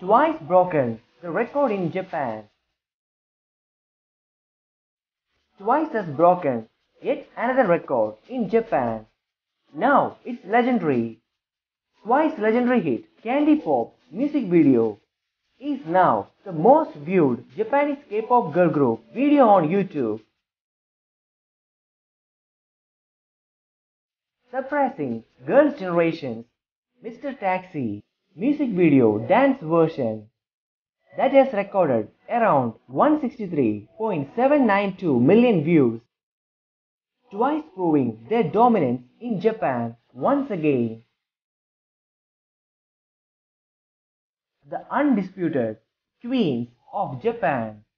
twice broken the record in Japan. Twice has broken yet another record in Japan. Now it's legendary. Twice legendary hit Candy Pop music video is now the most viewed Japanese K-pop girl group video on YouTube. Surprising girls' generation's Mr. Taxi music video dance version that has recorded around 163.792 million views, twice proving their dominance in Japan once again. The undisputed queens of Japan.